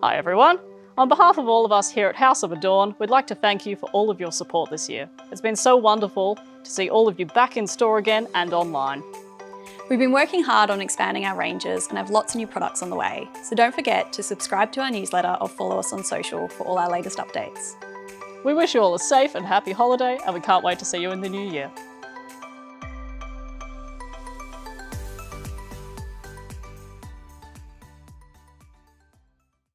Hi everyone! On behalf of all of us here at House of Adorn, we'd like to thank you for all of your support this year. It's been so wonderful to see all of you back in store again and online. We've been working hard on expanding our ranges and have lots of new products on the way, so don't forget to subscribe to our newsletter or follow us on social for all our latest updates. We wish you all a safe and happy holiday, and we can't wait to see you in the new year.